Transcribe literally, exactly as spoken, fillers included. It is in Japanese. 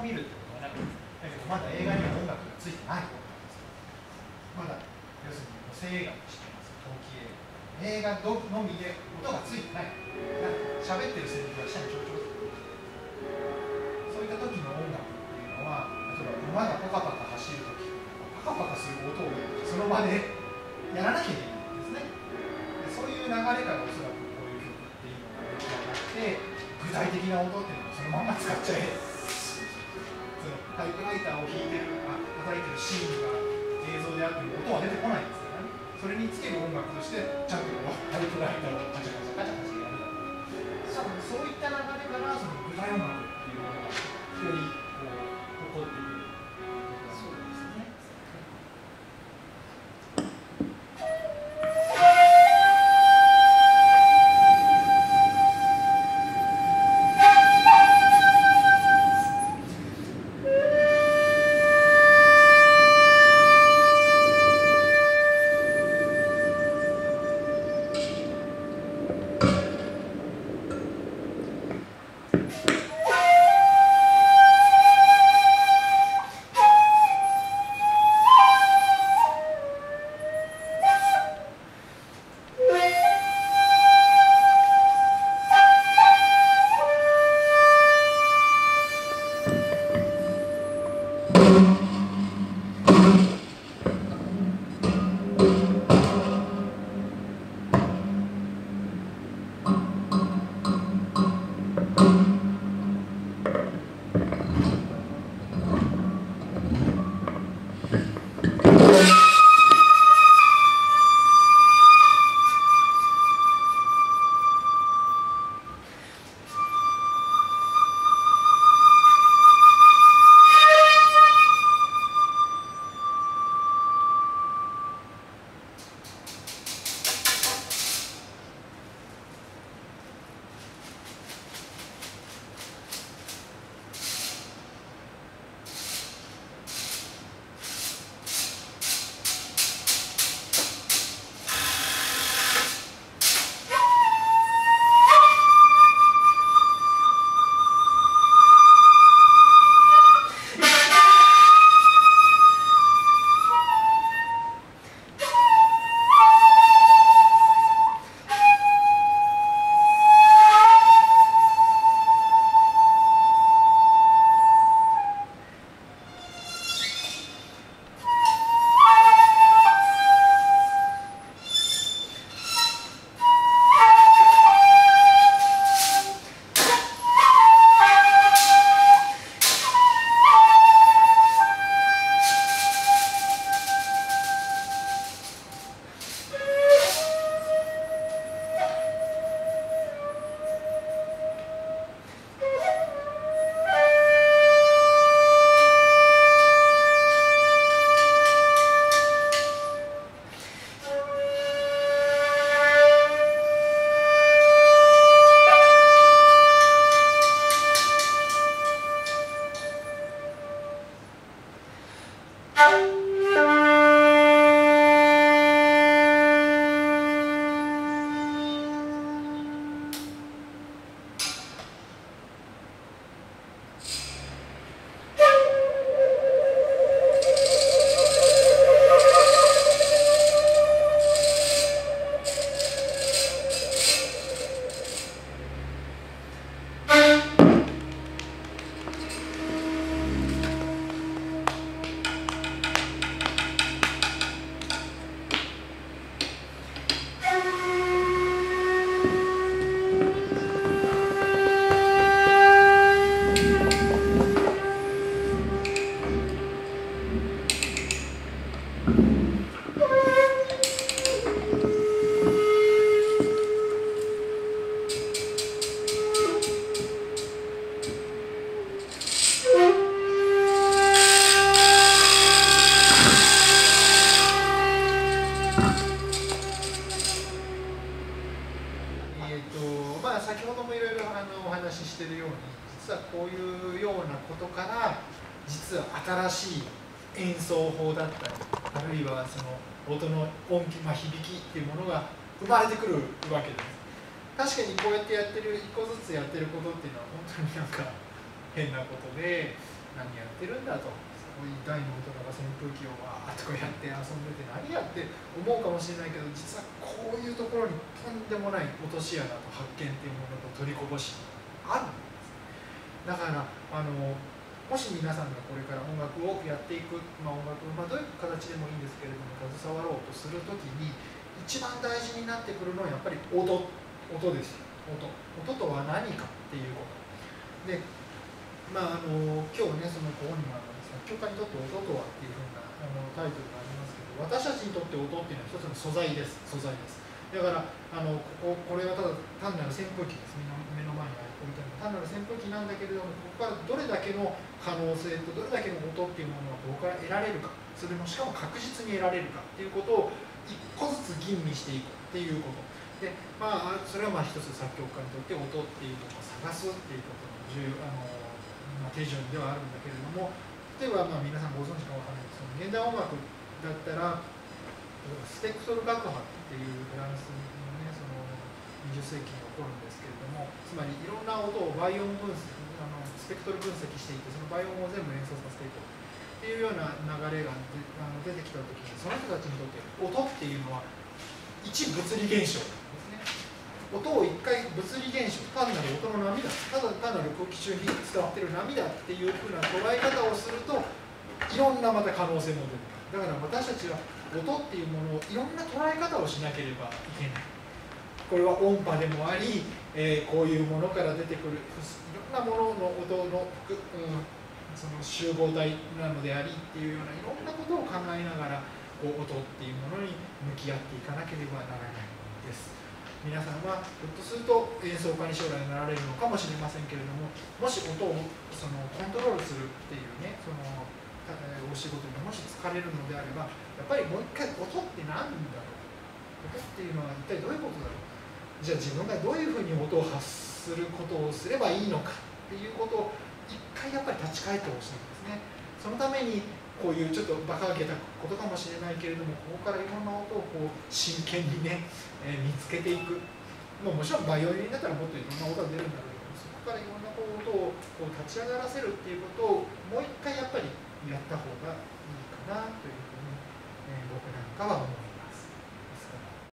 見るってことはなかっただけど、まだ映画には音楽がついてないことなんですよ。まだ要するに補正映画としてます陶器映画映画のみで音がついてない喋ってるセリフが下にちょろちょろそういった時の音楽っていうのは、例えば馬がパカパカ走る時パカパカする音をその場でやらなきゃいけないんですね。でそういう流れからおそらくこういう曲っていうのが出来上がって具体的な音っていうのをそのまま使っちゃえそのタイプライターを弾いてるあ叩いてるシーンが映像であっても音は出てこないんですからね。それにつける音楽としてちゃんとタイプライターをカチャカチャカチャカチャやるだとかそういった流れからその具体音楽っていうものがよりこう起こってくる。そうですね。実は新しい演奏法だったり、あるいはその音の音気、まあ、響きっていうものが生まれてくるわけです。確かにこうやってやってる一個ずつやってることっていうのは本当になんか変なことで、 何やってるんだと、すごい大の大人が扇風機をわーっとこうやって遊んでて何やって思うかもしれないけど、実はこういうところにとんでもない落とし穴と発見っていうものと取りこぼしあるんです。だからあのもし皆さんがこれから音楽をやっていく、まあ、音楽、まあ、どういう形でもいいんですけれども携わろうとするときに一番大事になってくるのはやっぱり音、音ですよ。音、音とは何かっていうことで、まあ、あの今日ねそのここにもある作曲家にとって音とはっていうふうなあのタイトルがありますけど、私たちにとって音っていうのは一つの素材です。素材です。だからあのこここれはただ単なる扇風機です。目の目の前に置いてある単なる扇風機なんだけれども、ここからどれだけの可能性とどれだけの音っていうものがここから得られるか、それもしかも確実に得られるかっていうことを一個ずつ吟味していくっていうことで、まあそれはまあ一つ作曲家にとって音っていうのを探すっていうことの重要あの、まあ、手順ではあるんだけれども、例えばまあ皆さんご存知かわからないですけど、現代音楽だったらスペクトル楽波っていうフランスのねそのにじゅっせいきに起こるんですけれども、つまりいろんな音を倍音分析あのスペクトル分析していって、その倍音を全部演奏させていこうっていうような流れがであの出てきたときに、その人たちにとって音っていうのは一物理現象なんですね。音を一回物理現象、単なる音の波だ、ただ単なる空気中に伝わってる波だっていうふうな捉え方をすると、いろんなまた可能性も出てくる。だから私たちは音っていうものをいろんな捉え方をしなければいけない。これは音波でもあり、えー、こういうものから出てくるいろんなものの音の、うん、その集合体なのでありっていうようないろんなことを考えながらこう音っていうものに向き合っていかなければならないです。皆さんはひょっとすると演奏家に将来なられるのかもしれませんけれども、もし音をそのコントロールするっていうねそのお仕事にもし疲れるのであれば、やっぱりもう一回音って何だろう、音っていうのは一体どういうことだろう、じゃあ自分がどういうふうに音を発することをすればいいのかっていうことを一回やっぱり立ち返ってほしいんですね。そのためにこういうちょっと馬鹿げたことかもしれないけれども、ここからいろんな音をこう真剣にね、えー、見つけていく。もうもちろんバイオリンだったらもっといろんな音が出るんだろうけど、そこからいろんなこう音をこう立ち上がらせるっていうことをもう一回やっぱりやった方がいいかなというふうに、えー、僕なんかは思います。